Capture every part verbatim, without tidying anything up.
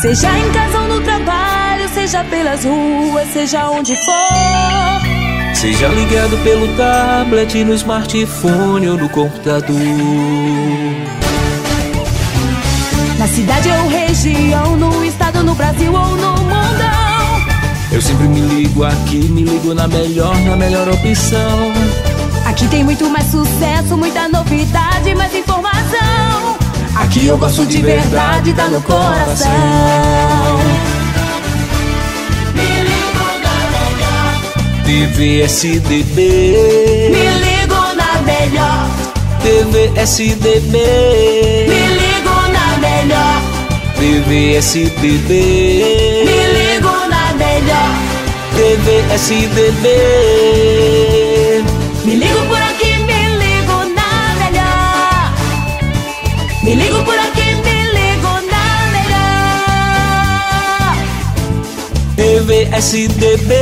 Seja em casa ou no trabalho, seja pelas ruas, seja onde for. Seja ligado pelo tablet, no smartphone ou no computador. Na cidade ou região, no estado, no Brasil ou no mundão. Eu sempre me ligo aqui, me ligo na melhor, na melhor opção. Aqui tem muito mais sucesso, muita novidade, mais informação. Aqui eu gosto de verdade, tá no coração. Me ligo na melhor T V S D B. Me ligo na melhor T V S D B. Me ligo na melhor T V S D B. Me ligo na melhor T V S D B. Me ligo por aqui, me ligo na melhor. Me ligo por aqui, me ligo na melhor. T V S D B.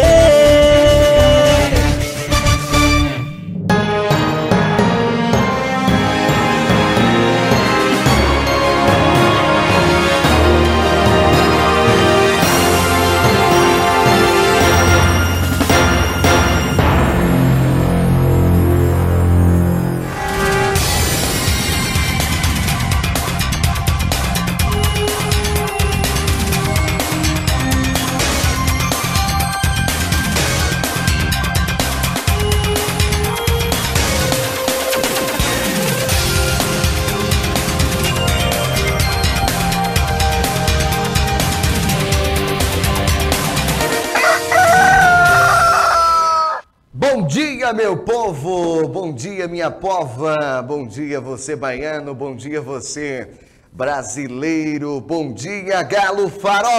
Bom dia, meu povo! Bom dia, minha pova! Bom dia, você baiano! Bom dia, você brasileiro! Bom dia, Galo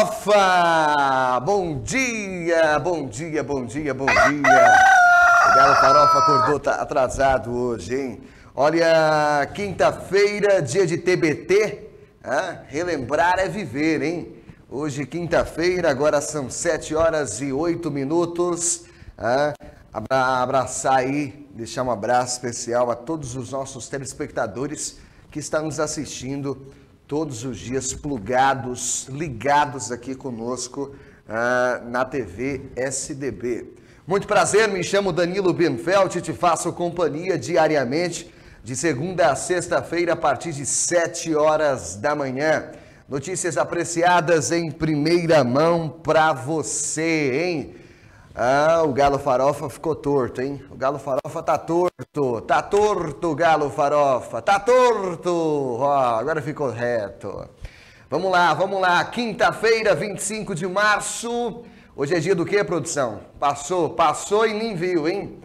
Farofa! Bom dia! Bom dia, bom dia, bom dia! O Galo Farofa acordou tá atrasado hoje, hein? Olha, quinta-feira, dia de T B T. Ah, relembrar é viver, hein? Hoje, quinta-feira, agora são sete horas e oito minutos. Ah, abraçar aí, deixar um abraço especial a todos os nossos telespectadores que estão nos assistindo todos os dias, plugados, ligados aqui conosco uh, na T V S D B. Muito prazer, me chamo Danilo Benfeld e te faço companhia diariamente, de segunda a sexta-feira, a partir de sete horas da manhã. Notícias apreciadas em primeira mão para você, hein? Ah, o Galo Farofa ficou torto, hein? O Galo Farofa tá torto, tá torto o Galo Farofa, tá torto! Ó, agora ficou reto. Vamos lá, vamos lá, quinta-feira, vinte e cinco de março. Hoje é dia do quê, produção? Passou, passou e nem viu, hein?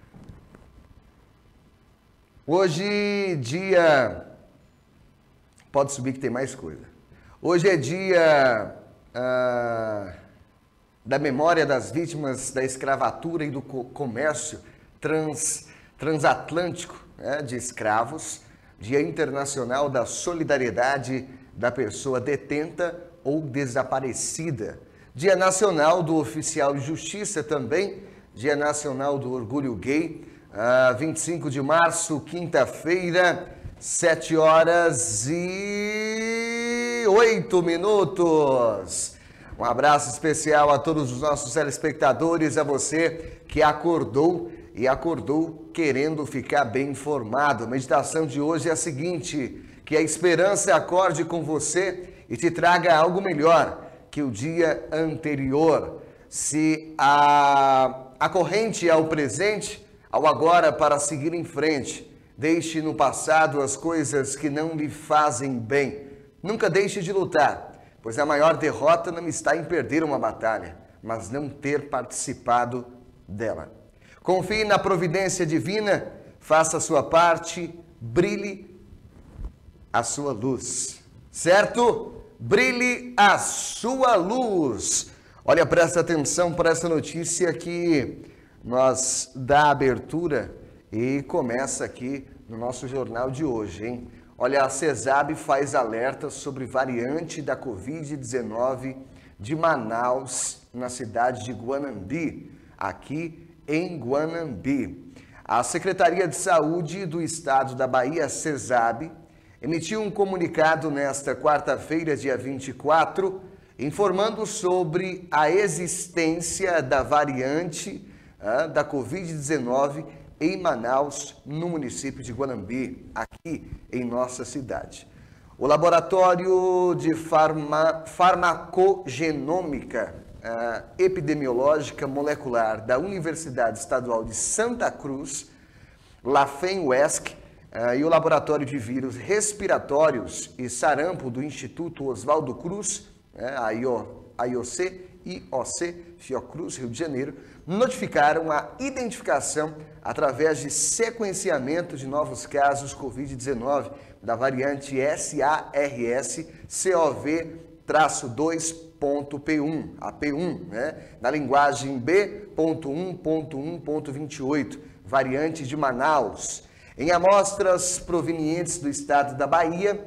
Hoje, dia... Pode subir que tem mais coisa. Hoje é dia... Ah... da memória das vítimas da escravatura e do comércio trans, transatlântico, né, de escravos, Dia Internacional da Solidariedade da Pessoa Detenta ou Desaparecida, Dia Nacional do Oficial de Justiça também, Dia Nacional do Orgulho Gay, ah, vinte e cinco de março, quinta-feira, sete horas e oito minutos. Um abraço especial a todos os nossos telespectadores, a você que acordou e acordou querendo ficar bem informado. A meditação de hoje é a seguinte: que a esperança acorde com você e te traga algo melhor que o dia anterior. Se a, a corrente é o presente, ao agora para seguir em frente. Deixe no passado as coisas que não lhe fazem bem. Nunca deixe de lutar. Pois a maior derrota não está em perder uma batalha, mas não ter participado dela. Confie na providência divina, faça a sua parte, brilhe a sua luz. Certo? Brilhe a sua luz. Olha, presta atenção para essa notícia que nós dá abertura e começa aqui no nosso jornal de hoje, hein? Olha, a CESAB faz alerta sobre variante da covid dezenove de Manaus, na cidade de Guanambi, aqui em Guanambi. A Secretaria de Saúde do Estado da Bahia, CESAB, emitiu um comunicado nesta quarta-feira, dia vinte e quatro, informando sobre a existência da variante ah, da covid dezenove em Manaus, no município de Guanambi, aqui em nossa cidade. O Laboratório de Farma, Farmacogenômica uh, Epidemiológica Molecular da Universidade Estadual de Santa Cruz, LAFEM-UESC, uh, e o Laboratório de Vírus Respiratórios e Sarampo do Instituto Oswaldo Cruz, uh, a I O C, I O C, Fiocruz, Rio de Janeiro, notificaram a identificação através de sequenciamento de novos casos covid dezenove da variante S A R S C O V dois ponto P um, a P um, né? Na linguagem B ponto um ponto um ponto vinte e oito, variante de Manaus, em amostras provenientes do estado da Bahia.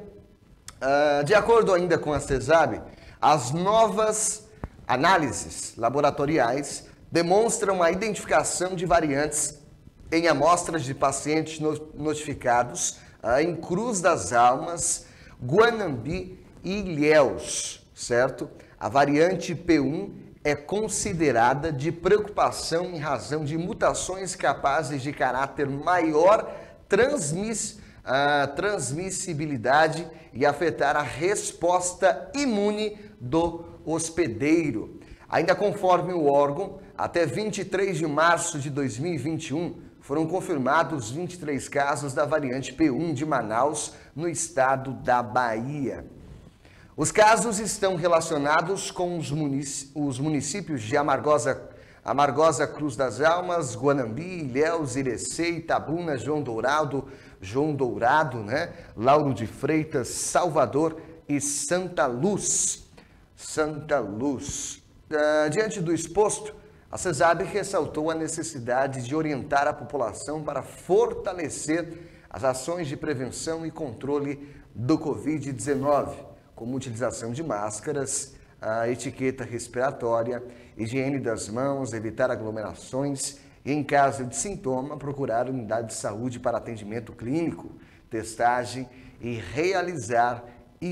Uh, de acordo ainda com a CESAB, as novas análises laboratoriais demonstram a identificação de variantes em amostras de pacientes notificados uh, em Cruz das Almas, Guanambi e Ilhéus, certo? A variante P um é considerada de preocupação em razão de mutações capazes de caráter maior transmiss, uh, transmissibilidade e afetar a resposta imune do hospedeiro. Ainda conforme o órgão, até vinte e três de março de dois mil e vinte e um, foram confirmados vinte e três casos da variante P um de Manaus, no estado da Bahia. Os casos estão relacionados com os, munic os municípios de Amargosa, Amargosa Cruz das Almas, Guanambi, Ilhéus, Irecê, Itabuna, João Dourado, João Dourado, né? Lauro de Freitas, Salvador e Santa Luz. Santa Luz. Uh, diante do exposto, a CESAB ressaltou a necessidade de orientar a população para fortalecer as ações de prevenção e controle do covid dezenove, como utilização de máscaras, a etiqueta respiratória, higiene das mãos, evitar aglomerações e, em caso de sintoma, procurar unidade de saúde para atendimento clínico, testagem e realizar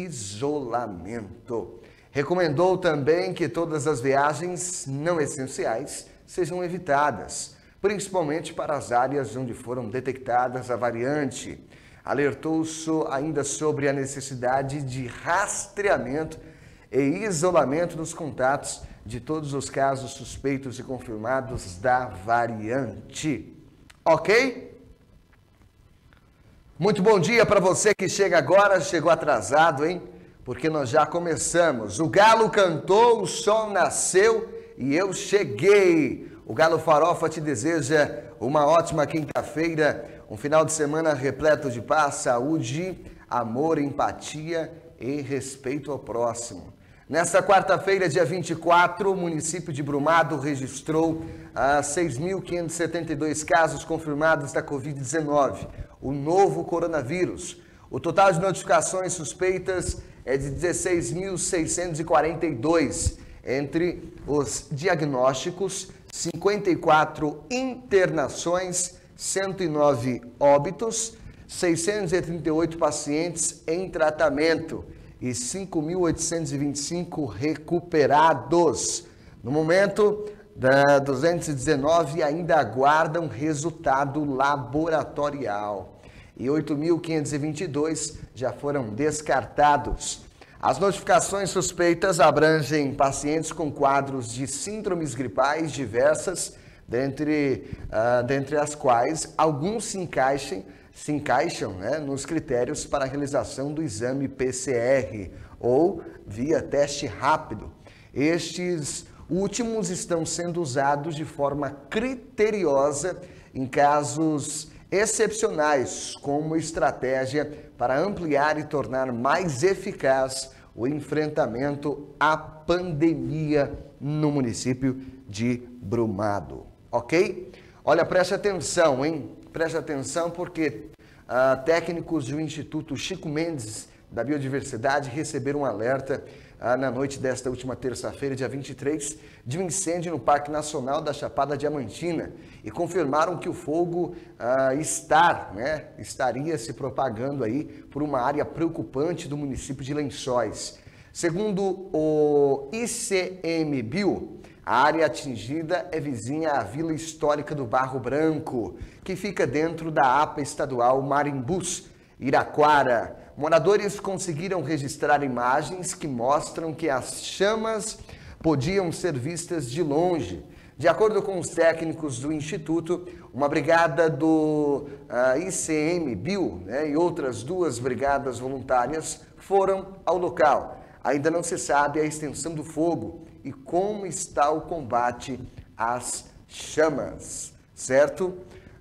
isolamento. Recomendou também que todas as viagens não essenciais sejam evitadas, principalmente para as áreas onde foram detectadas a variante. Alertou ainda sobre a necessidade de rastreamento e isolamento dos contatos de todos os casos suspeitos e confirmados da variante. Ok? Muito bom dia para você que chega agora, chegou atrasado, hein? Porque nós já começamos. O galo cantou, o sol nasceu e eu cheguei. O Galo Farofa te deseja uma ótima quinta-feira, um final de semana repleto de paz, saúde, amor, empatia e respeito ao próximo. Nesta quarta-feira, dia vinte e quatro, o município de Brumado registrou ah, seis mil quinhentos e setenta e dois casos confirmados da covid dezenove, o novo coronavírus. O total de notificações suspeitas é de dezesseis mil seiscentos e quarenta e dois. Entre os diagnósticos, cinquenta e quatro internações, cento e nove óbitos, seiscentos e trinta e oito pacientes em tratamento e cinco mil oitocentos e vinte e cinco recuperados. No momento, duzentos e dezenove ainda aguardam resultado laboratorial e oito mil quinhentos e vinte e dois já foram descartados. As notificações suspeitas abrangem pacientes com quadros de síndromes gripais diversas, dentre, uh, dentre as quais alguns se encaixem, se encaixam né, nos critérios para a realização do exame P C R ou via teste rápido. Estes últimos estão sendo usados de forma criteriosa em casos excepcionais, como estratégia para ampliar e tornar mais eficaz o enfrentamento à pandemia no município de Brumado, ok? Olha, preste atenção, hein? Preste atenção porque uh, técnicos do Instituto Chico Mendes da Biodiversidade receberam um alerta uh, na noite desta última terça-feira, dia vinte e três, de um incêndio no Parque Nacional da Chapada Diamantina e confirmaram que o fogo uh, está, né, estaria se propagando aí por uma área preocupante do município de Lençóis. Segundo o I C M B I, a área atingida é vizinha à Vila Histórica do Barro Branco, que fica dentro da A P A estadual Marimbus, Iraquara. Moradores conseguiram registrar imagens que mostram que as chamas podiam ser vistas de longe. De acordo com os técnicos do Instituto, uma brigada do uh, I C M B I, né, e outras duas brigadas voluntárias foram ao local. Ainda não se sabe a extensão do fogo e como está o combate às chamas, certo?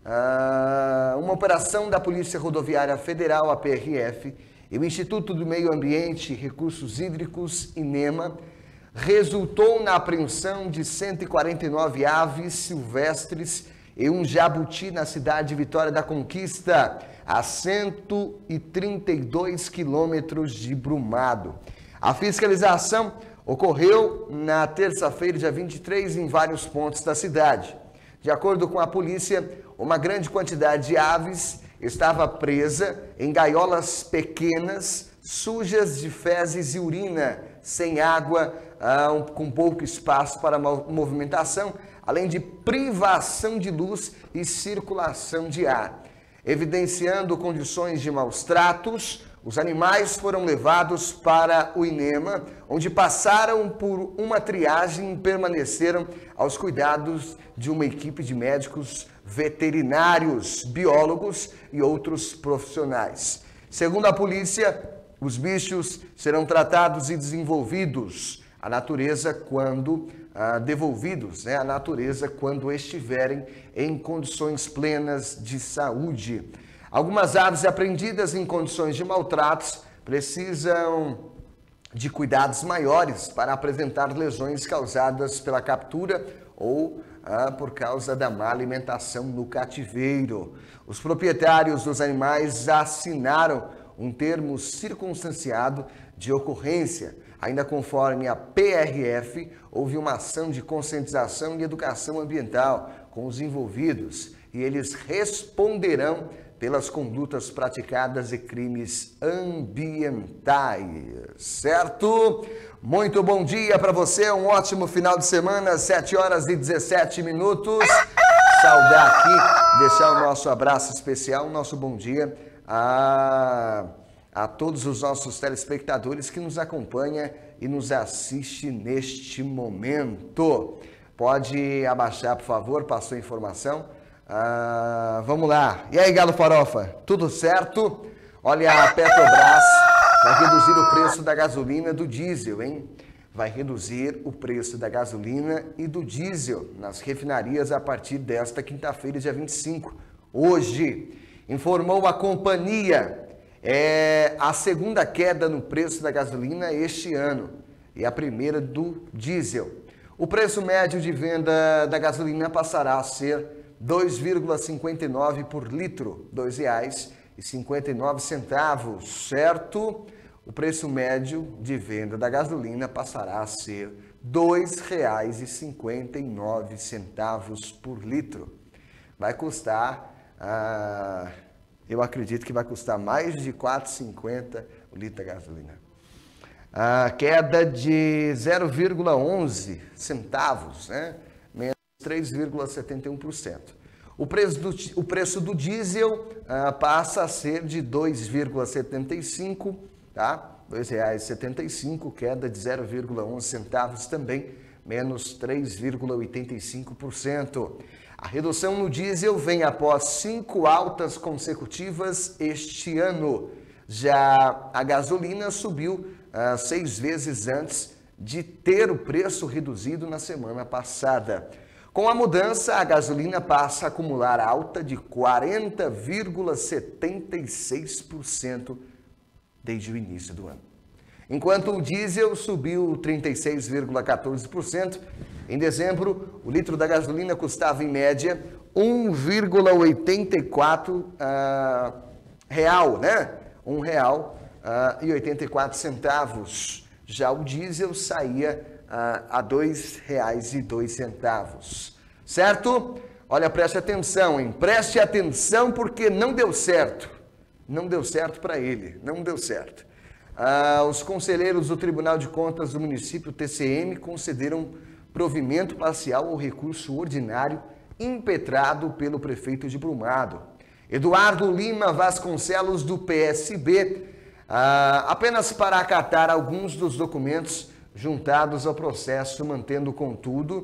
Uh, uma operação da Polícia Rodoviária Federal, a P R F, e o Instituto do Meio Ambiente e Recursos Hídricos, INEMA, resultou na apreensão de cento e quarenta e nove aves silvestres e um jabuti na cidade de Vitória da Conquista, a cento e trinta e dois quilômetros de Brumado. A fiscalização ocorreu na terça-feira, dia vinte e três, em vários pontos da cidade. De acordo com a polícia, uma grande quantidade de aves estava presa em gaiolas pequenas, sujas de fezes e urina, sem água, ah, um, com pouco espaço para movimentação, além de privação de luz e circulação de ar. Evidenciando condições de maus tratos, os animais foram levados para o INEMA, onde passaram por uma triagem e permaneceram aos cuidados de uma equipe de médicos veterinários, biólogos e outros profissionais. Segundo a polícia, os bichos serão tratados e desenvolvidos à natureza quando ah, devolvidos, né, à natureza quando estiverem em condições plenas de saúde. Algumas aves apreendidas em condições de maltratos precisam de cuidados maiores para apresentar lesões causadas pela captura ou ah, por causa da má alimentação no cativeiro. Os proprietários dos animais assinaram um termo circunstanciado de ocorrência. Ainda conforme a P R F, houve uma ação de conscientização e educação ambiental com os envolvidos e eles responderão pelas condutas praticadas e crimes ambientais, certo? Muito bom dia para você, um ótimo final de semana, sete horas e dezessete minutos. Saudar aqui, deixar o nosso abraço especial, o nosso bom dia a, a todos os nossos telespectadores que nos acompanham e nos assistem neste momento. Pode abaixar, por favor, passou a informação. Ah, vamos lá. E aí, Galo Farofa, tudo certo? Olha, a Petrobras vai reduzir o preço da gasolina e do diesel, hein? Vai reduzir o preço da gasolina e do diesel nas refinarias a partir desta quinta-feira, dia vinte e cinco. Hoje, informou a companhia, é a segunda queda no preço da gasolina este ano e a primeira do diesel. O preço médio de venda da gasolina passará a ser dois vírgula cinquenta e nove por litro, dois reais e cinquenta e nove centavos, certo? O preço médio de venda da gasolina passará a ser dois reais e cinquenta e nove centavos por litro. Vai custar, ah, eu acredito que vai custar mais de quatro reais e cinquenta centavos o litro da gasolina. A queda de zero vírgula onze centavos, né? três vírgula setenta e um por cento. O preço do, o preço do diesel ah, passa a ser de dois vírgula setenta e cinco, tá? dois reais e setenta e cinco, queda de zero vírgula onze centavos também, menos três vírgula oitenta e cinco por cento. A redução no diesel vem após cinco altas consecutivas este ano. Já a gasolina subiu ah, seis vezes antes de ter o preço reduzido na semana passada. Com a mudança, a gasolina passa a acumular alta de quarenta vírgula setenta e seis por cento desde o início do ano. Enquanto o diesel subiu trinta e seis vírgula quatorze por cento, em dezembro, o litro da gasolina custava, em média, um vírgula oitenta e quatro uh, real, né? um real uh, e oitenta e quatro centavos. Já o diesel saía a dois reais e dois centavos, certo? Olha, preste atenção, hein? Preste atenção porque não deu certo. Não deu certo para ele, não deu certo. Ah, os conselheiros do Tribunal de Contas do município, T C M, concederam provimento parcial ao recurso ordinário impetrado pelo prefeito de Brumado. Eduardo Lima Vasconcelos, do P S B, ah, apenas para acatar alguns dos documentos juntados ao processo, mantendo, contudo,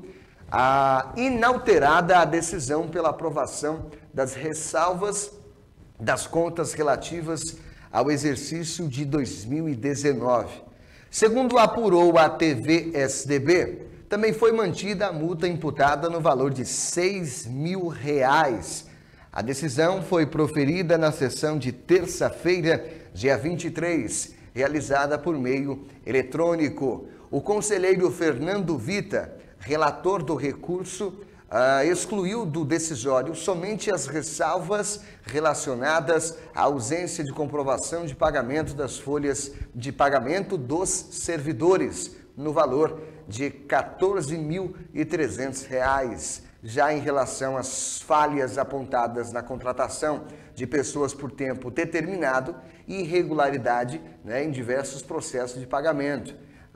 a inalterada a decisão pela aprovação das ressalvas das contas relativas ao exercício de dois mil e dezenove. Segundo apurou a T V S D B, também foi mantida a multa imputada no valor de seis mil reais. A decisão foi proferida na sessão de terça-feira, dia vinte e três, realizada por meio eletrônico. O conselheiro Fernando Vita, relator do recurso, uh, excluiu do decisório somente as ressalvas relacionadas à ausência de comprovação de pagamento das folhas de pagamento dos servidores, no valor de quatorze mil e trezentos reais. Já em relação às falhas apontadas na contratação de pessoas por tempo determinado e irregularidade, né, em diversos processos de pagamento.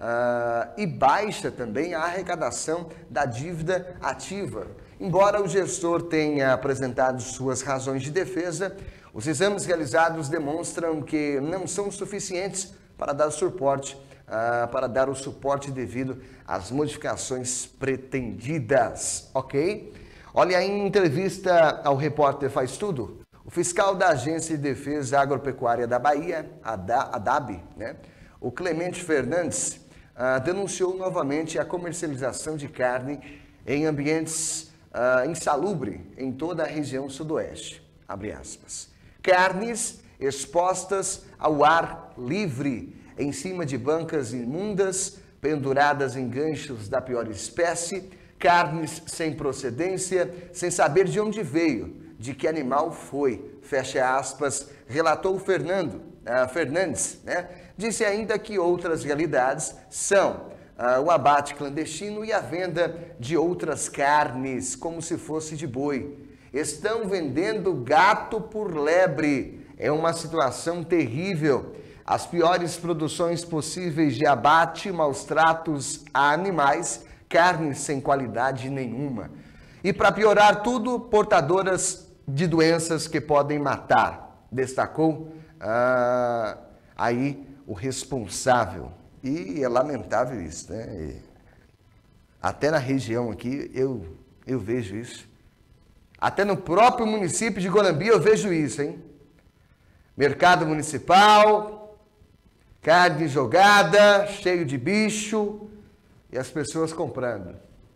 Uh, e baixa também a arrecadação da dívida ativa. Embora o gestor tenha apresentado suas razões de defesa, os exames realizados demonstram que não são suficientes para dar suporte, uh, para dar o suporte devido às modificações pretendidas, ok? Olha, em entrevista ao repórter Faz Tudo, o fiscal da Agência de Defesa Agropecuária da Bahia, a D A B, né, o Clemente Fernandes, Uh, denunciou novamente a comercialização de carne em ambientes uh, insalubres em toda a região sudoeste. Abre aspas. Carnes expostas ao ar livre, em cima de bancas imundas, penduradas em ganchos da pior espécie, carnes sem procedência, sem saber de onde veio, de que animal foi, fecha aspas, relatou Fernando, uh, Fernandes, né? Disse ainda que outras realidades são uh, o abate clandestino e a venda de outras carnes, como se fosse de boi. Estão vendendo gato por lebre. É uma situação terrível. As piores produções possíveis de abate, maus tratos a animais, carne sem qualidade nenhuma. E para piorar tudo, portadoras de doenças que podem matar, destacou uh, aí o responsável. E é lamentável isso, né? E até na região aqui eu, eu vejo isso. Até no próprio município de Guanambi eu vejo isso, hein? Mercado municipal, carne jogada, cheio de bicho e as pessoas comprando.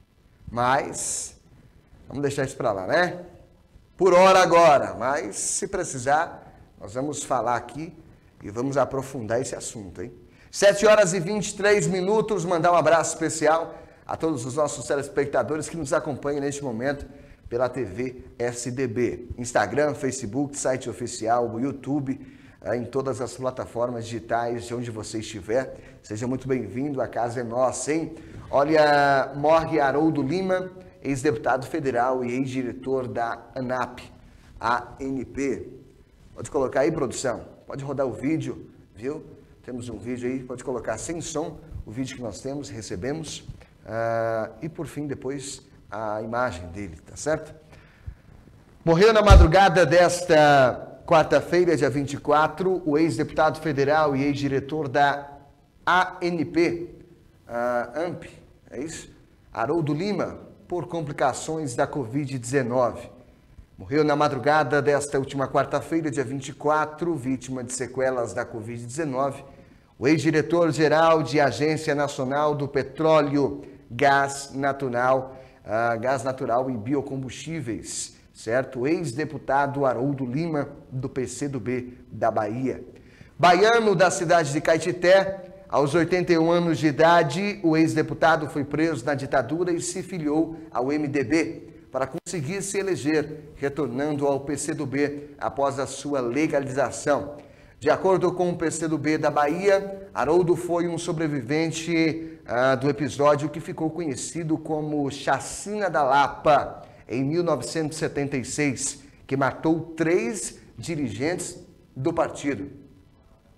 Mas, vamos deixar isso para lá, né? Por hora agora, mas se precisar, nós vamos falar aqui e vamos aprofundar esse assunto, hein? sete horas e vinte e três minutos, mandar um abraço especial a todos os nossos telespectadores que nos acompanham neste momento pela T V S D B. Instagram, Facebook, site oficial, YouTube, em todas as plataformas digitais de onde você estiver. Seja muito bem-vindo, a casa é nossa, hein? Olha, morre Haroldo Lima, ex-deputado federal e ex-diretor da ANAP, A N P. Pode colocar aí, produção. Pode rodar o vídeo, viu? Temos um vídeo aí, pode colocar sem som o vídeo que nós temos, recebemos. Uh, e por fim, depois, a imagem dele, tá certo? Morreu na madrugada desta quarta-feira, dia vinte e quatro, o ex-deputado federal e ex-diretor da A N P, uh, A N P, é isso? Haroldo Lima, por complicações da covid dezenove. Morreu na madrugada desta última quarta-feira, dia vinte e quatro, vítima de sequelas da covid dezenove, o ex-diretor-geral de Agência Nacional do Petróleo, Gás Natural, uh, Gás Natural e Biocombustíveis, certo? O ex-deputado Haroldo Lima, do P C do B da Bahia. Baiano da cidade de Caetité, aos oitenta e um anos de idade, o ex-deputado foi preso na ditadura e se filiou ao M D B, para conseguir se eleger, retornando ao P C do B após a sua legalização. De acordo com o P C do B da Bahia, Haroldo foi um sobrevivente uh, do episódio que ficou conhecido como Chacina da Lapa, em mil novecentos e setenta e seis, que matou três dirigentes do partido.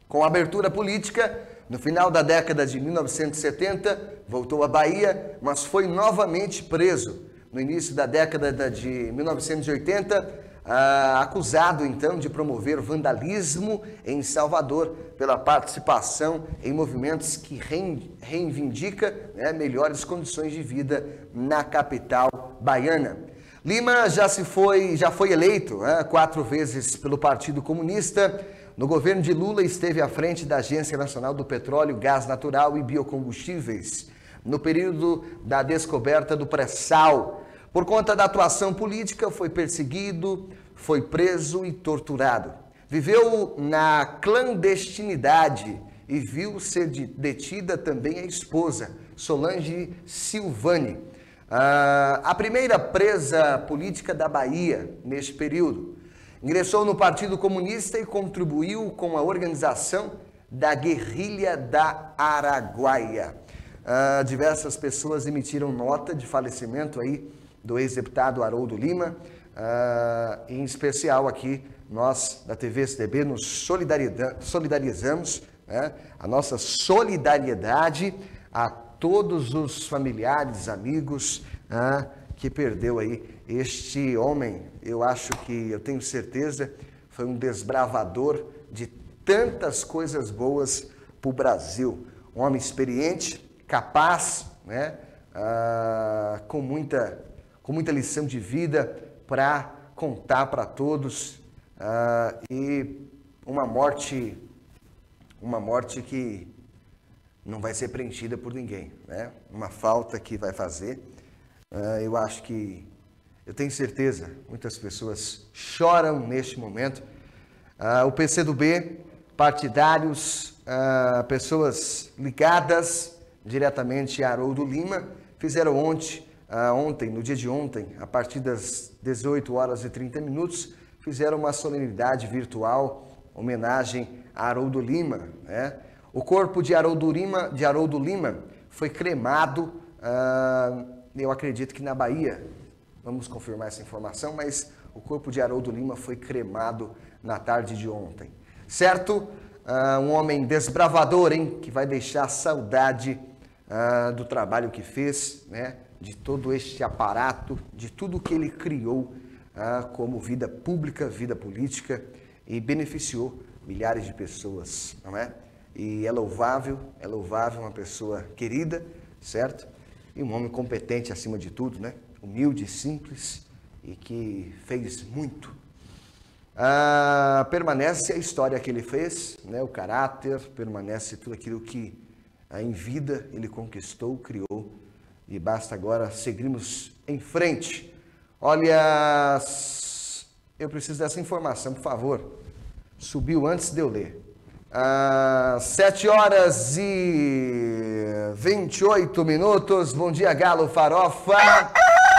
Com a abertura política, no final da década de mil novecentos e setenta, voltou à Bahia, mas foi novamente preso. No início da década de mil novecentos e oitenta, ah, acusado então de promover vandalismo em Salvador pela participação em movimentos que reivindica, né, melhores condições de vida na capital baiana. Lima já se foi, já foi eleito né, quatro vezes pelo Partido Comunista. No governo de Lula esteve à frente da Agência Nacional do Petróleo, Gás Natural e Biocombustíveis, no período da descoberta do pré-sal. Por conta da atuação política, foi perseguido, foi preso e torturado. Viveu na clandestinidade e viu ser detida também a esposa, Solange Silvani, a primeira presa política da Bahia neste período. Ingressou no Partido Comunista e contribuiu com a organização da Guerrilha da Araguaia. Uh, diversas pessoas emitiram nota de falecimento aí do ex-deputado Haroldo Lima, uh, em especial aqui nós da T V S D B nos solidarizamos, né, a nossa solidariedade a todos os familiares, amigos uh, que perdeu aí este homem. Eu acho que, eu tenho certeza, foi um desbravador de tantas coisas boas para o Brasil. Um homem experiente, capaz, né, uh, com muita com muita lição de vida para contar para todos, uh, e uma morte, uma morte que não vai ser preenchida por ninguém, né? Uma falta que vai fazer. Uh, eu acho que, eu tenho certeza, muitas pessoas choram neste momento. Uh, o P C do B, partidários, uh, pessoas ligadas diretamente a Haroldo Lima, fizeram ontem, Uh, ontem, no dia de ontem, a partir das dezoito horas e trinta minutos, fizeram uma solenidade virtual, homenagem a Haroldo Lima, né? O corpo de Haroldo Lima, de Haroldo Lima foi cremado, uh, eu acredito que na Bahia, vamos confirmar essa informação, mas o corpo de Haroldo Lima foi cremado na tarde de ontem. Certo? Uh, um homem desbravador, hein? Que vai deixar saudade uh, do trabalho que fez, né? De todo este aparato, de tudo que ele criou ah, como vida pública, vida política, e beneficiou milhares de pessoas, não é? E é louvável, é louvável uma pessoa querida, certo? E um homem competente acima de tudo, né? Humilde, simples e que fez muito. Ah, permanece a história que ele fez, né? O caráter, permanece tudo aquilo que ah, em vida ele conquistou, criou. E basta agora seguirmos em frente. Olha, eu preciso dessa informação, por favor. Subiu antes de eu ler. Ah, sete horas e vinte e oito minutos. Bom dia, Galo Farofa.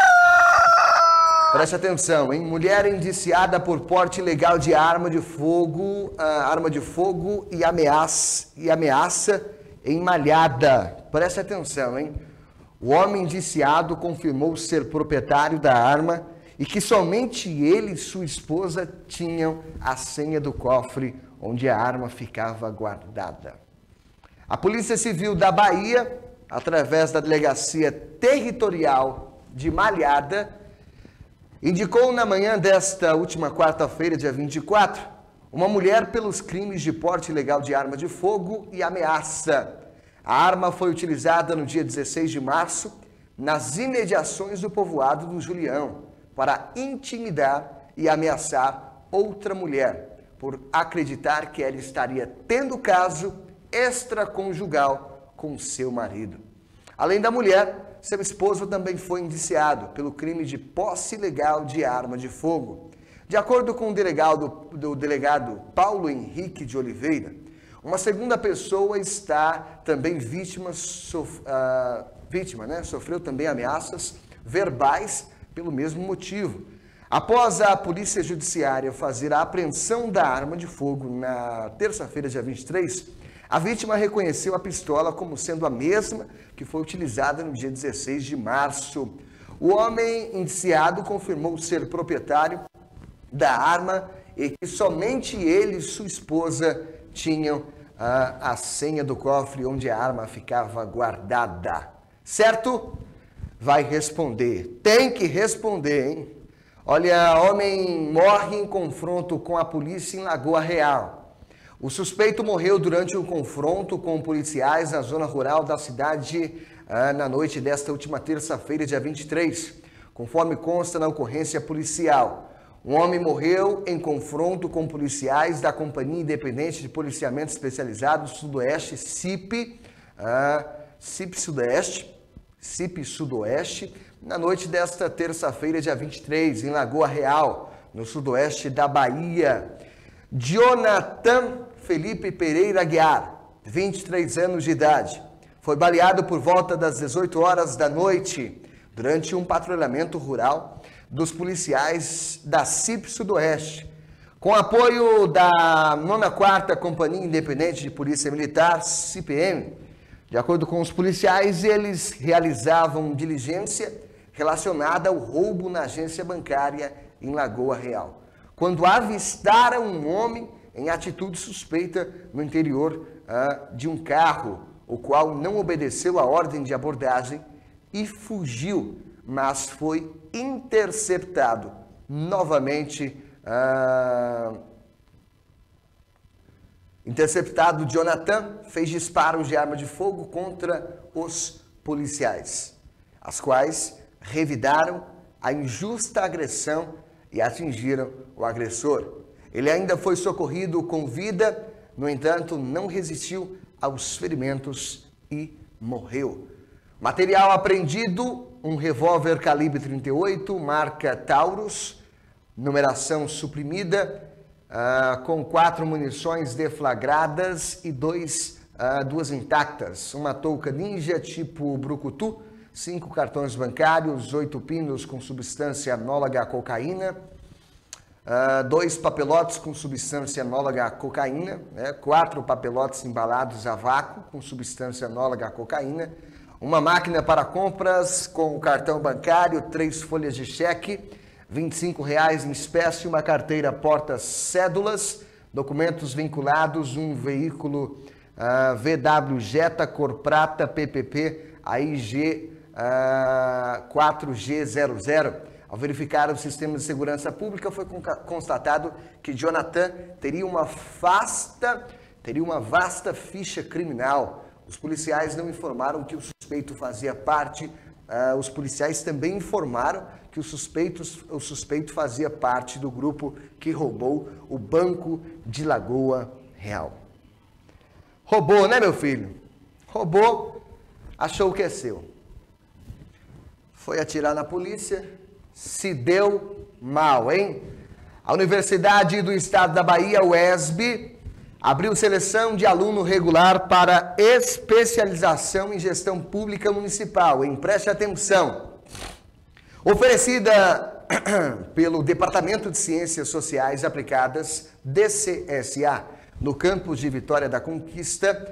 Preste atenção, hein? Mulher indiciada por porte ilegal de arma de fogo, ah, arma de fogo e ameaça, e ameaça em Malhada. Preste atenção, hein? O homem indiciado confirmou ser proprietário da arma e que somente ele e sua esposa tinham a senha do cofre onde a arma ficava guardada. A Polícia Civil da Bahia, através da Delegacia Territorial de Malhada, indicou na manhã desta última quarta-feira, dia vinte e quatro, uma mulher pelos crimes de porte ilegal de arma de fogo e ameaça. A arma foi utilizada no dia dezesseis de março, nas imediações do povoado do Julião, para intimidar e ameaçar outra mulher, por acreditar que ela estaria tendo caso extraconjugal com seu marido. Além da mulher, seu esposo também foi indiciado pelo crime de posse ilegal de arma de fogo. De acordo com o delegado, do delegado Paulo Henrique de Oliveira, uma segunda pessoa está também vítima, sof, uh, vítima né? sofreu também ameaças verbais pelo mesmo motivo. Após a Polícia Judiciária fazer a apreensão da arma de fogo na terça-feira, dia vinte e três, a vítima reconheceu a pistola como sendo a mesma que foi utilizada no dia dezesseis de março. O homem indiciado confirmou ser proprietário da arma e que somente ele e sua esposa tinham a, a senha do cofre onde a arma ficava guardada. Certo? Vai responder. Tem que responder, hein? Olha, homem morre em confronto com a polícia em Lagoa Real. O suspeito morreu durante um confronto com policiais na zona rural da cidade ah, na noite desta última terça-feira, dia vinte e três, conforme consta na ocorrência policial. Um homem morreu em confronto com policiais da Companhia Independente de Policiamento Especializado Sudoeste, C I P, ah, C I P Sudeste, C I P Sudoeste, na noite desta terça-feira, dia vinte e três, em Lagoa Real, no sudoeste da Bahia. Jonathan Felipe Pereira Aguiar, vinte e três anos de idade, foi baleado por volta das dezoito horas da noite, durante um patrulhamento rural dos policiais da C I P Sudoeste. Com apoio da nona quarta Companhia Independente de Polícia Militar, C P M, de acordo com os policiais, eles realizavam diligência relacionada ao roubo na agência bancária em Lagoa Real, quando avistaram um homem em atitude suspeita no interior uh, de um carro, o qual não obedeceu a ordem de abordagem e fugiu, mas foi interceptado. Novamente, uh, interceptado, Jonathan fez disparos de arma de fogo contra os policiais, as quais revidaram a injusta agressão e atingiram o agressor. Ele ainda foi socorrido com vida, no entanto, não resistiu aos ferimentos e morreu. Material apreendido, um revólver calibre trinta e oito, marca Taurus, numeração suprimida, uh, com quatro munições deflagradas e dois, uh, duas intactas. Uma touca ninja tipo brucutu, cinco cartões bancários, oito pinos com substância análoga à cocaína, uh, dois papelotes com substância análoga à cocaína, né, quatro papelotes embalados a vácuo com substância análoga à cocaína, uma máquina para compras com cartão bancário, três folhas de cheque, vinte e cinco reais em espécie, uma carteira porta-cédulas, documentos vinculados, um veículo uh, V W Jetta cor prata P P P A I G Uh, quatro G zero zero. Ao verificar o sistema de segurança pública, foi constatado que Jonathan teria uma vasta, teria uma vasta ficha criminal. Os policiais não informaram que o suspeito fazia parte, uh, os policiais também informaram que o suspeito, o suspeito fazia parte do grupo que roubou o Banco de Lagoa Real. Roubou, né, meu filho? Roubou, achou que é seu. Foi atirar na polícia, se deu mal, hein? A Universidade do Estado da Bahia, U E S B, abriu seleção de aluno regular para especialização em gestão pública municipal, hein? Preste atenção. Oferecida pelo Departamento de Ciências Sociais Aplicadas, D C S A, no campus de Vitória da Conquista,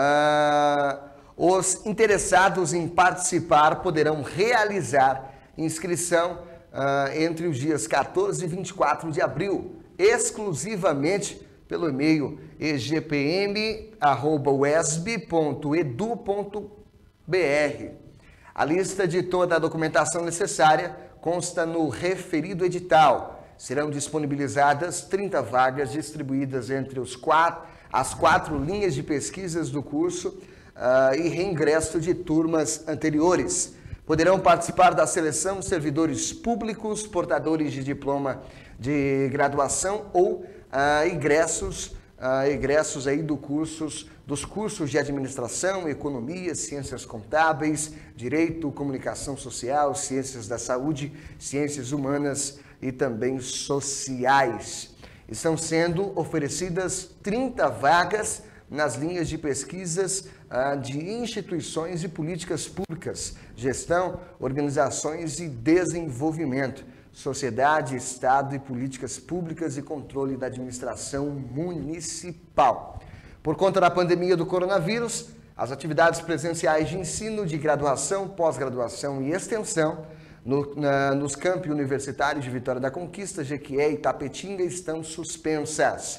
uh, os interessados em participar poderão realizar inscrição uh, entre os dias quatorze e vinte e quatro de abril, exclusivamente pelo e-mail e g p m arroba u e s b ponto e d u ponto b r. A lista de toda a documentação necessária consta no referido edital. Serão disponibilizadas trinta vagas distribuídas entre os quatro, as quatro linhas de pesquisas do curso Uh, e reingresso de turmas anteriores. Poderão participar da seleção servidores públicos, portadores de diploma de graduação ou uh, egressos, uh, egressos aí do cursos, dos cursos de administração, economia, ciências contábeis, direito, comunicação social, ciências da saúde, ciências humanas e também sociais. Estão sendo oferecidas trinta vagas nas linhas de pesquisas ah, de instituições e políticas públicas, gestão, organizações e desenvolvimento, sociedade, Estado e políticas públicas e controle da administração municipal. Por conta da pandemia do coronavírus, as atividades presenciais de ensino, de graduação, pós-graduação e extensão no, na, nos campi universitários de Vitória da Conquista, Jequié e Tapetinga estão suspensas.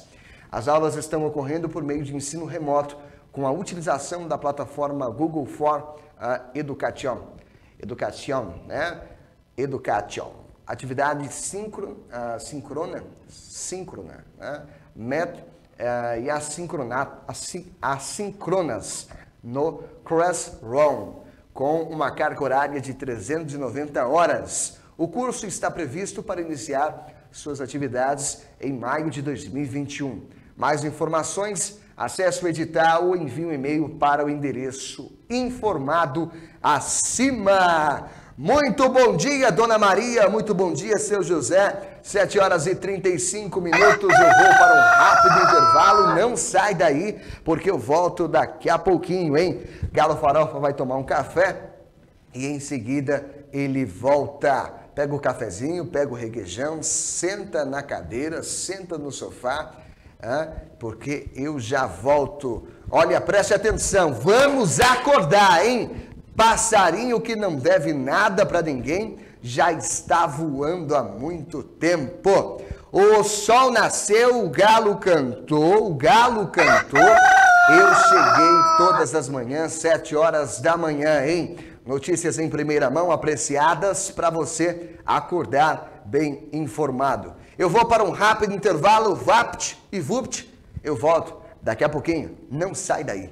As aulas estão ocorrendo por meio de ensino remoto, com a utilização da plataforma Google for uh, Education. Education, né? Education. Atividade síncro, uh, síncrona, síncrona, né? Met, uh, e assincrona, assin, assíncronas no Classroom, com uma carga horária de trezentas e noventa horas. O curso está previsto para iniciar suas atividades em maio de dois mil e vinte e um. Mais informações, acesse o edital ou envie um e-mail para o endereço informado acima. Muito bom dia, Dona Maria, muito bom dia, seu José. sete horas e trinta e cinco minutos, eu vou para um rápido intervalo, não sai daí, porque eu volto daqui a pouquinho, hein? Galo Farofa vai tomar um café e em seguida ele volta. Pega o cafezinho, pega o requeijão, senta na cadeira, senta no sofá, hein? Porque eu já volto. Olha, preste atenção, vamos acordar, hein? Passarinho que não deve nada para ninguém, já está voando há muito tempo. O sol nasceu, o galo cantou, o galo cantou. Eu cheguei todas as manhãs, sete horas da manhã, hein? Notícias em primeira mão, apreciadas para você acordar bem informado. Eu vou para um rápido intervalo, vapt e vupt. Eu volto daqui a pouquinho, não sai daí.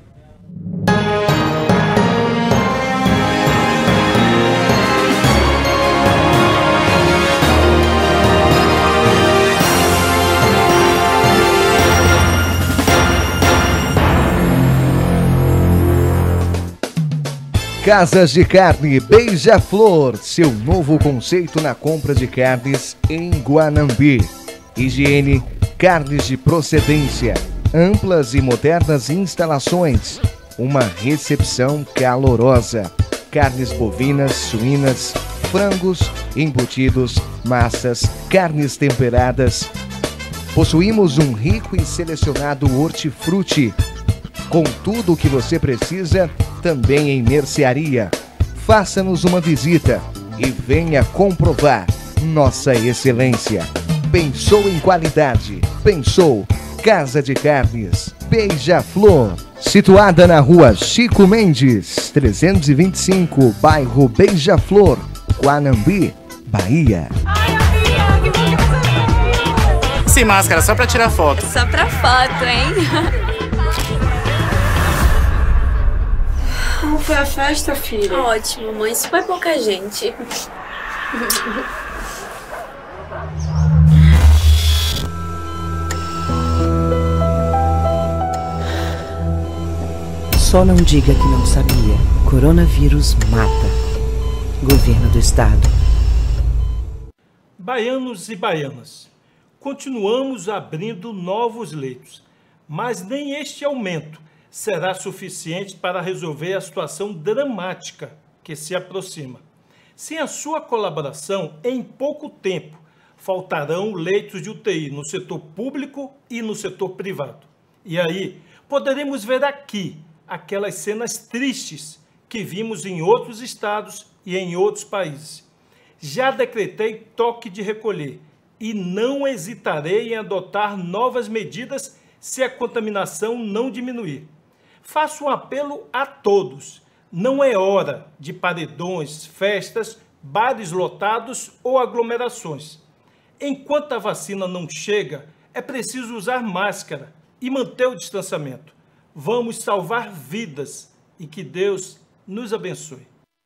Casas de Carne Beija-Flor, seu novo conceito na compra de carnes em Guanambi. Higiene, carnes de procedência, amplas e modernas instalações, uma recepção calorosa. Carnes bovinas, suínas, frangos, embutidos, massas, carnes temperadas. Possuímos um rico e selecionado hortifruti, com tudo o que você precisa, também em mercearia. Faça-nos uma visita e venha comprovar nossa excelência. Pensou em qualidade? Pensou Casa de Carnes Beija-Flor. Situada na rua Chico Mendes, trezentos e vinte e cinco, bairro Beija-Flor, Guanambi, Bahia. Sem máscara, só pra tirar foto. Só pra foto, hein? Como foi a festa, filha? Ótimo, mãe. Super pouca gente. Só não diga que não sabia. Coronavírus mata. Governo do Estado. Baianos e baianas, continuamos abrindo novos leitos, mas nem este aumento será suficiente para resolver a situação dramática que se aproxima. Sem a sua colaboração, em pouco tempo, faltarão leitos de U T I no setor público e no setor privado. E aí, poderemos ver aqui aquelas cenas tristes que vimos em outros estados e em outros países. Já decretei toque de recolher e não hesitarei em adotar novas medidas se a contaminação não diminuir. Faço um apelo a todos. Não é hora de paredões, festas, bares lotados ou aglomerações. Enquanto a vacina não chega, é preciso usar máscara e manter o distanciamento. Vamos salvar vidas e que Deus nos abençoe.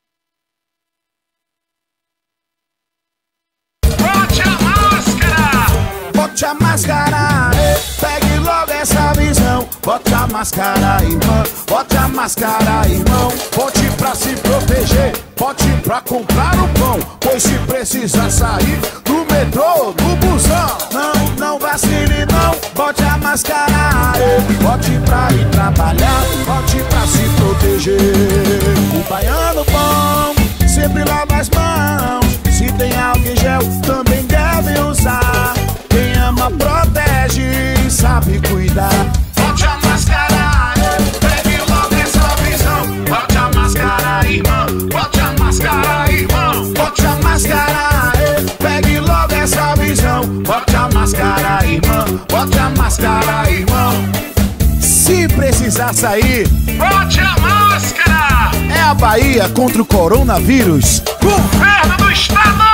Bote a máscara! Bote a máscara! Pegue logo essa visão. Bote a máscara, irmão. Bote a máscara, irmão. Bote pra se proteger. Bote pra comprar o pão. Pois se precisar sair do metrô, do busão, não, não vacile não. Bote a máscara. Bote pra ir trabalhar. Bote pra se proteger. O baiano bom sempre lava as mãos. Se tem álcool em gel, também deve usar. Quem ama protege, sabe cuidar. Bote a máscara, pegue logo essa visão. Bote a máscara, irmão. Bote a máscara, irmão. Bote a máscara, pegue logo essa visão. Bote a máscara, irmão. Bote a máscara. máscara, irmão. Se precisar sair, bote a máscara! É a Bahia contra o coronavírus. Governo do Estado!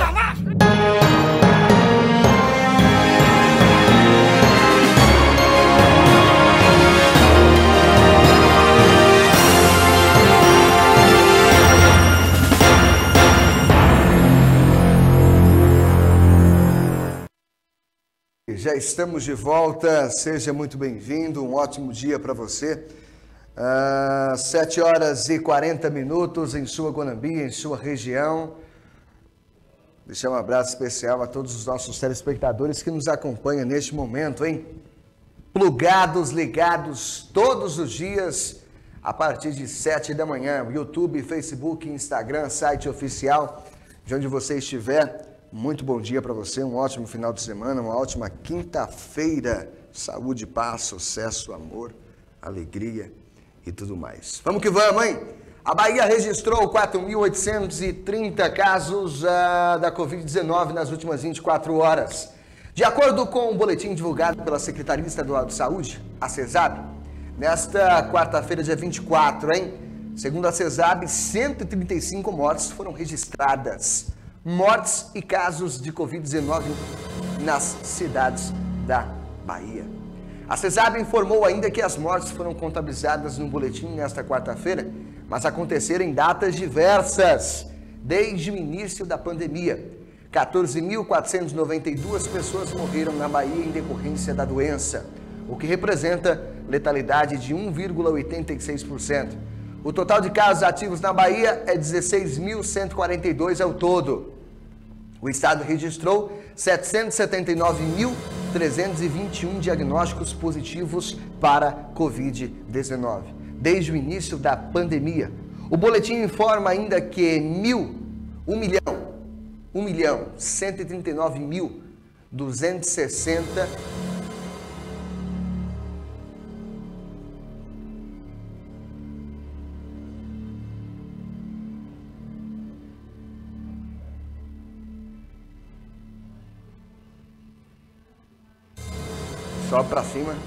Já estamos de volta, seja muito bem-vindo, um ótimo dia para você. Uh, sete horas e quarenta minutos em sua Guanambi, em sua região. Deixar um abraço especial a todos os nossos telespectadores que nos acompanham neste momento, hein? Plugados, ligados todos os dias a partir de sete da manhã. YouTube, Facebook, Instagram, site oficial, de onde você estiver. Muito bom dia para você, um ótimo final de semana, uma ótima quinta-feira. Saúde, paz, sucesso, amor, alegria e tudo mais. Vamos que vamos, hein? A Bahia registrou quatro mil oitocentos e trinta casos uh, da covid dezenove nas últimas vinte e quatro horas. De acordo com o boletim divulgado pela Secretaria Estadual de Saúde, a CESAB, nesta quarta-feira, dia vinte e quatro, hein? Segundo a CESAB, cento e trinta e cinco mortes foram registradas. Mortes e casos de covid dezenove nas cidades da Bahia. A CESAB informou ainda que as mortes foram contabilizadas no boletim nesta quarta-feira, mas aconteceram em datas diversas, desde o início da pandemia. quatorze mil quatrocentas e noventa e duas pessoas morreram na Bahia em decorrência da doença, o que representa letalidade de um vírgula oitenta e seis por cento. O total de casos ativos na Bahia é dezesseis mil cento e quarenta e dois ao todo. O estado registrou setecentos e setenta e nove mil trezentos e vinte e um diagnósticos positivos para covid dezenove, desde o início da pandemia. O boletim informa ainda que mil, um milhão, um milhão, cento e trinta e nove mil, duzentos e sessenta Sobe para cima.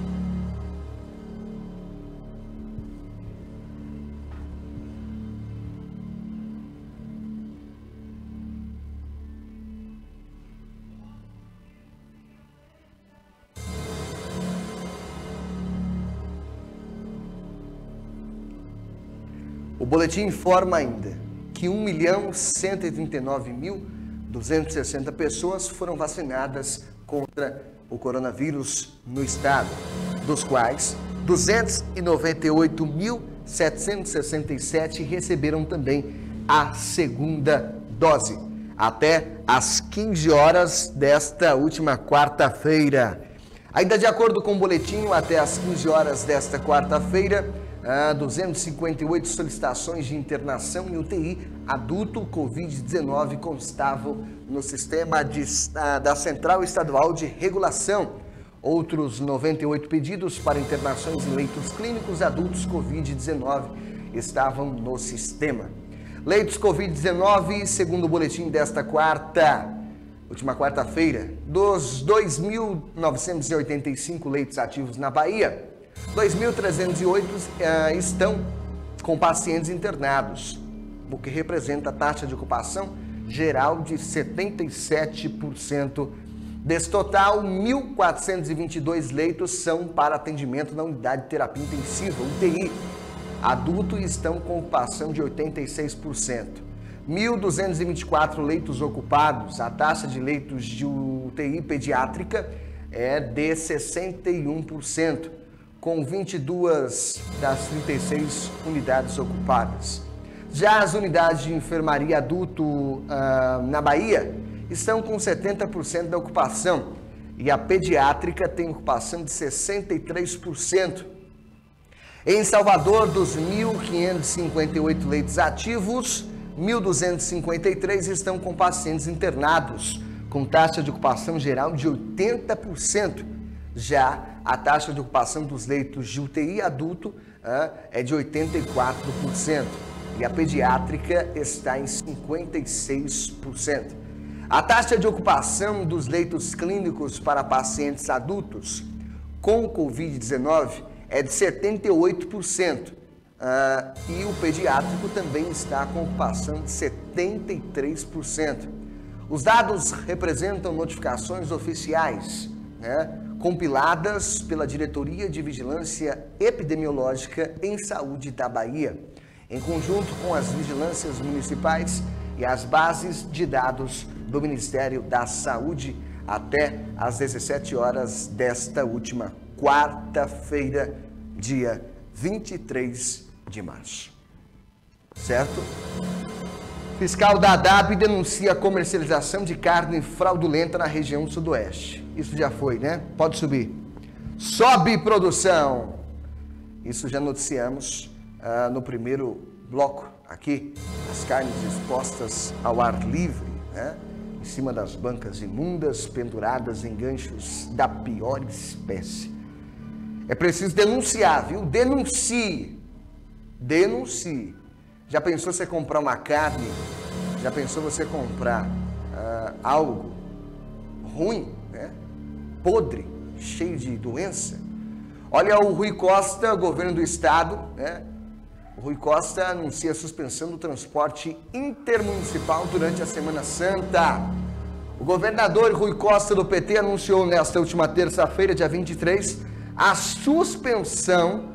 O boletim informa ainda que um milhão cento e trinta e nove mil duzentos e sessenta pessoas foram vacinadas contra o coronavírus no estado, dos quais duzentos e noventa e oito mil setecentos e sessenta e sete receberam também a segunda dose, até às quinze horas desta última quarta-feira. Ainda de acordo com o boletim, até às quinze horas desta quarta-feira, duzentas e cinquenta e oito solicitações de internação em U T I adulto covid dezenove constavam no sistema de, da Central Estadual de Regulação. Outros noventa e oito pedidos para internações em leitos clínicos adultos covid dezenove estavam no sistema. Leitos covid dezenove, segundo o boletim desta quarta, última quarta-feira, dos dois mil novecentos e oitenta e cinco leitos ativos na Bahia, dois mil trezentos e oito uh, estão com pacientes internados, o que representa a taxa de ocupação geral de setenta e sete por cento. Desse total, mil quatrocentos e vinte e dois leitos são para atendimento na unidade de terapia intensiva, U T I. Adultos estão com ocupação de oitenta e seis por cento. mil duzentos e vinte e quatro leitos ocupados. A taxa de leitos de U T I pediátrica é de sessenta e um por cento. Com vinte e duas das trinta e seis unidades ocupadas. Já as unidades de enfermaria adulto uh, na Bahia estão com setenta por cento da ocupação e a pediátrica tem ocupação de sessenta e três por cento. Em Salvador, dos mil quinhentos e cinquenta e oito leitos ativos, mil duzentos e cinquenta e três estão com pacientes internados, com taxa de ocupação geral de oitenta por cento. Já a taxa de ocupação dos leitos de U T I adulto uh, é de oitenta e quatro por cento e a pediátrica está em cinquenta e seis por cento. A taxa de ocupação dos leitos clínicos para pacientes adultos com covid dezenove é de setenta e oito por cento. Uh, e o pediátrico também está com ocupação de setenta e três por cento. Os dados representam notificações oficiais, né, compiladas pela Diretoria de Vigilância Epidemiológica em Saúde da Bahia, em conjunto com as vigilâncias municipais e as bases de dados do Ministério da Saúde até às dezessete horas desta última quarta-feira, dia vinte e três de março. Certo? Fiscal da A D A B denuncia a comercialização de carne fraudulenta na região sudoeste. Isso já foi, né? Pode subir. Sobe produção. Isso já noticiamos uh, no primeiro bloco aqui. As carnes expostas ao ar livre, né? Em cima das bancas imundas, penduradas em ganchos da pior espécie. É preciso denunciar, viu? Denuncie. Denuncie. Já pensou você comprar uma carne? Já pensou você comprar uh, algo ruim, né? Podre, cheio de doença? Olha, o Rui Costa, governo do estado, né? O Rui Costa anuncia a suspensão do transporte intermunicipal durante a Semana Santa. O governador Rui Costa do P T anunciou nesta última terça-feira, dia vinte e três, a suspensão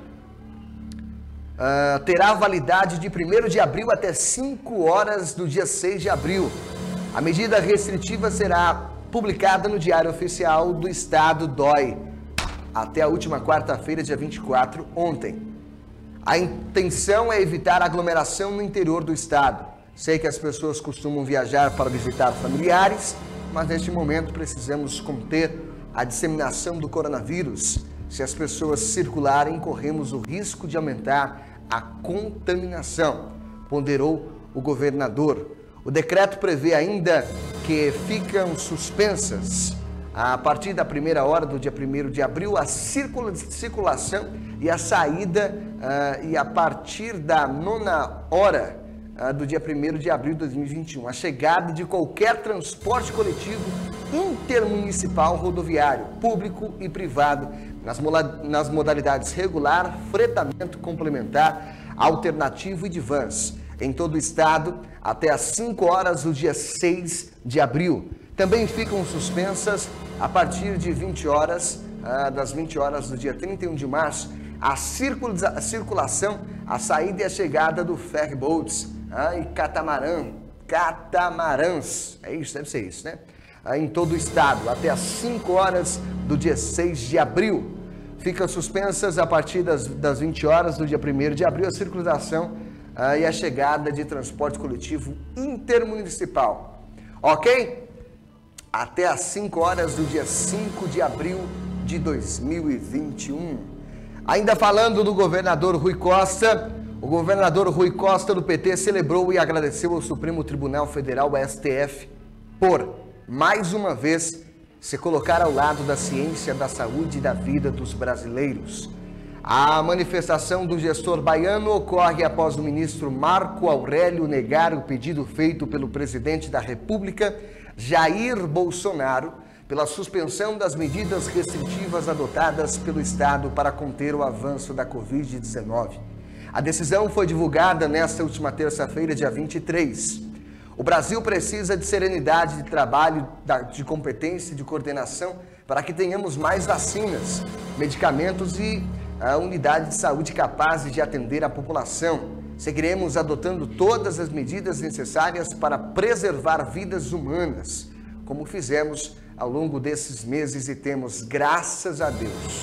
Uh, terá validade de primeiro de abril até cinco horas do dia seis de abril. A medida restritiva será publicada no Diário Oficial do Estado, D O I, até a última quarta-feira, dia vinte e quatro, ontem. A intenção é evitar aglomeração no interior do estado. Sei que as pessoas costumam viajar para visitar familiares, mas neste momento precisamos conter a disseminação do coronavírus. Se as pessoas circularem, corremos o risco de aumentar a contaminação, ponderou o governador. O decreto prevê ainda que ficam suspensas, a partir da primeira hora do dia primeiro de abril, a circula circulação e a saída, uh, e a partir da nona hora uh, do dia primeiro de abril de dois mil e vinte e um, a chegada de qualquer transporte coletivo intermunicipal rodoviário, público e privado, nas, nas modalidades regular, fretamento complementar, alternativo e de vans, em todo o estado, até às cinco horas do dia seis de abril. Também ficam suspensas, a partir de vinte horas, ah, das vinte horas do dia trinta e um de março, a, circula a circulação, a saída e a chegada do ferry boats ah, e catamarã, catamarãs, é isso, deve ser isso, né? Ah, em todo o estado, até às cinco horas do dia seis de abril. Ficam suspensas a partir das, das vinte horas do dia primeiro de abril a circulação ah, e a chegada de transporte coletivo intermunicipal. Ok? Até às cinco horas do dia cinco de abril de dois mil e vinte e um. Ainda falando do governador Rui Costa, o governador Rui Costa do P T celebrou e agradeceu ao Supremo Tribunal Federal, S T F, por, mais uma vez, se colocar ao lado da ciência, da saúde e da vida dos brasileiros. A manifestação do gestor baiano ocorre após o ministro Marco Aurélio negar o pedido feito pelo presidente da República, Jair Bolsonaro, pela suspensão das medidas restritivas adotadas pelo Estado para conter o avanço da covid dezenove. A decisão foi divulgada nesta última terça-feira, dia vinte e três. O Brasil precisa de serenidade de trabalho, de competência e de coordenação para que tenhamos mais vacinas, medicamentos e a unidade de saúde capazes de atender a população. Seguiremos adotando todas as medidas necessárias para preservar vidas humanas, como fizemos ao longo desses meses e temos, graças a Deus,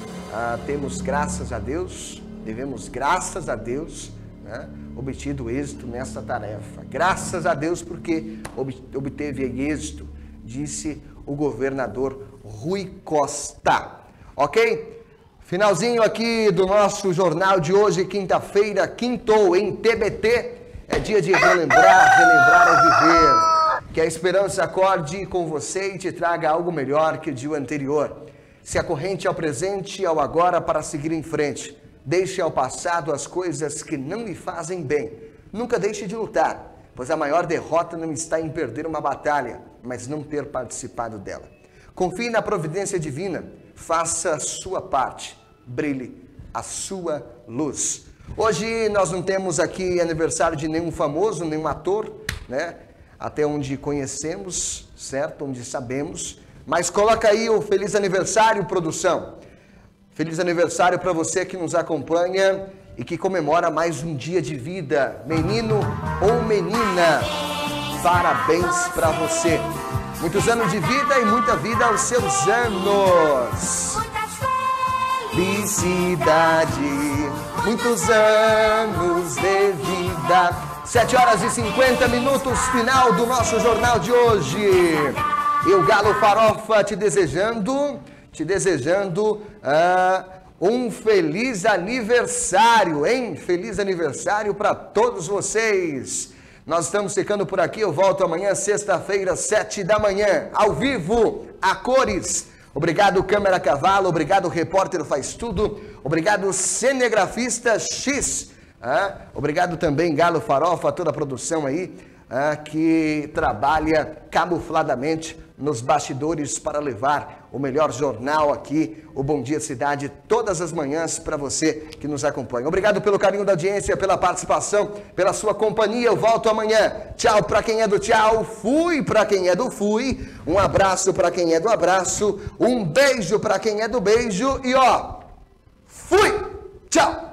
ah, temos, graças a Deus, devemos, graças a Deus, né, obtido êxito nessa tarefa. Graças a Deus porque obteve êxito, disse o governador Rui Costa. Ok? Finalzinho aqui do nosso jornal de hoje, quinta-feira, quintou em T B T. É dia de relembrar, relembrar é viver. Que a esperança acorde com você e te traga algo melhor que o dia anterior. Se acorrente ao presente e ao agora para seguir em frente. Deixe ao passado as coisas que não lhe fazem bem. Nunca deixe de lutar, pois a maior derrota não está em perder uma batalha, mas não ter participado dela. Confie na providência divina. faça a sua parte, brilhe a sua luz. Hoje nós não temos aqui aniversário de nenhum famoso, nenhum ator, né? Até onde conhecemos, certo? Onde sabemos. Mas coloca aí o feliz aniversário, produção. Feliz aniversário para você que nos acompanha e que comemora mais um dia de vida. Menino ou menina, parabéns para você. Muitos anos de vida e muita vida aos seus anos. Felicidade, muitos anos de vida. sete horas e cinquenta minutos, final do nosso jornal de hoje. E o Galo Farofa te desejando, te desejando uh, um feliz aniversário, hein? Feliz aniversário para todos vocês. Nós estamos ficando por aqui, eu volto amanhã, sexta-feira, sete da manhã, ao vivo, a cores. Obrigado, Câmera Cavalo, obrigado, Repórter Faz Tudo, obrigado, Cinegrafista X, ah, obrigado também, Galo Farofa, toda a produção aí, ah, que trabalha camufladamente nos bastidores para levar o melhor jornal aqui, o Bom Dia Cidade, todas as manhãs para você que nos acompanha. Obrigado pelo carinho da audiência, pela participação, pela sua companhia. Eu volto amanhã. Tchau para quem é do tchau, fui para quem é do fui, um abraço para quem é do abraço, um beijo para quem é do beijo e ó, fui! Tchau!